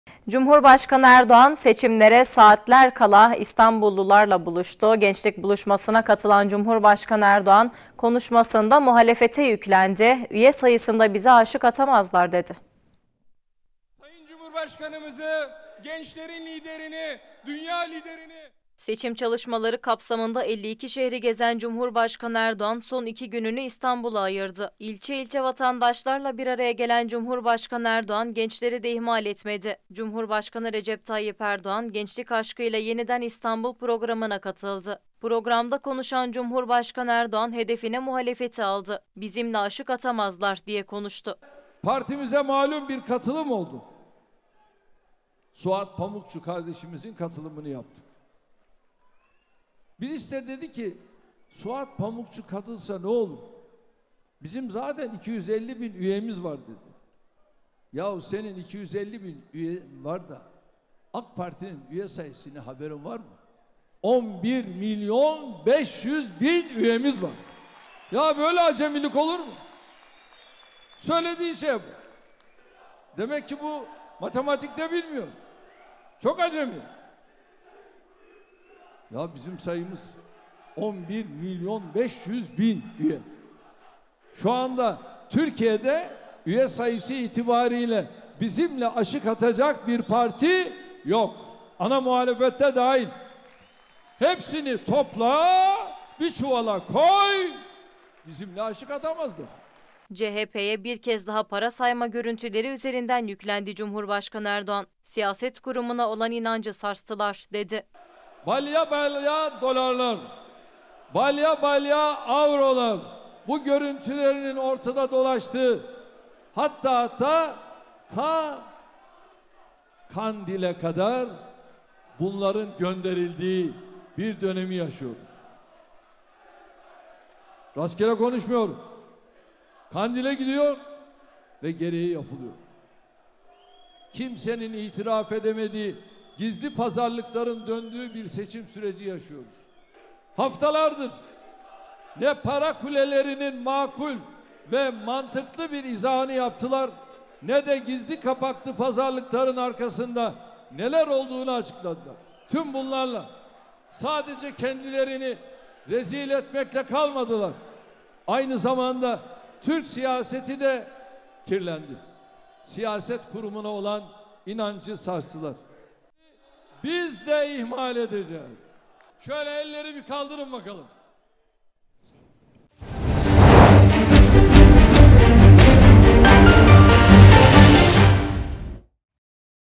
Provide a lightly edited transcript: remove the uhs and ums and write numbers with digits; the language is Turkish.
Cumhurbaşkanı Erdoğan seçimlere saatler kala İstanbullularla buluştu. Gençlik buluşmasına katılan Cumhurbaşkanı Erdoğan konuşmasında muhalefete yüklendi. Üye sayısında bize aşık atamazlar dedi. Sayın Cumhurbaşkanımızı, gençlerin liderini, dünya liderini... Seçim çalışmaları kapsamında 52 şehri gezen Cumhurbaşkanı Erdoğan son 2 gününü İstanbul'a ayırdı. İlçe ilçe vatandaşlarla bir araya gelen Cumhurbaşkanı Erdoğan gençleri de ihmal etmedi. Cumhurbaşkanı Recep Tayyip Erdoğan gençlik aşkıyla yeniden İstanbul programına katıldı. Programda konuşan Cumhurbaşkanı Erdoğan hedefine muhalefeti aldı. Bizimle aşık atamazlar diye konuştu. Partimize malum bir katılım oldu. Suat Pamukçu kardeşimizin katılımını yaptık. Birisi de dedi ki Suat Pamukçu katılsa ne olur? Bizim zaten 250 bin üyemiz var dedi. Yahu senin 250 bin üye var da AK Parti'nin üye sayısını haberin var mı? 11 milyon 500 bin üyemiz var. Ya böyle acemilik olur mu? Söylediği şey bu. Demek ki bu matematikte bilmiyor. Çok acemi. Ya bizim sayımız 11 milyon 500 bin üye. Şu anda Türkiye'de üye sayısı itibariyle bizimle aşık atacak bir parti yok. Ana muhalefette dahil. Hepsini topla, bir çuvala koy, bizimle aşık atamazdı. CHP'ye bir kez daha para sayma görüntüleri üzerinden yüklendi Cumhurbaşkanı Erdoğan. Siyaset kurumuna olan inancı sarstılar dedi. Balya balya dolarlar, balya balya avrolar, bu görüntülerinin ortada dolaştığı, hatta ta Kandil'e kadar bunların gönderildiği bir dönemi yaşıyoruz. Rastgele konuşmuyorum. Kandil'e gidiyor ve gereği yapılıyor. Kimsenin itiraf edemediği gizli pazarlıkların döndüğü bir seçim süreci yaşıyoruz. Haftalardır ne para kulelerinin makul ve mantıklı bir izahını yaptılar, ne de gizli kapaklı pazarlıkların arkasında neler olduğunu açıkladılar. Tüm bunlarla sadece kendilerini rezil etmekle kalmadılar. Aynı zamanda Türk siyaseti de kirlendi. Siyaset kurumuna olan inancı sarstılar. Biz de ihmal edeceğiz. Şöyle elleri bir kaldırın bakalım.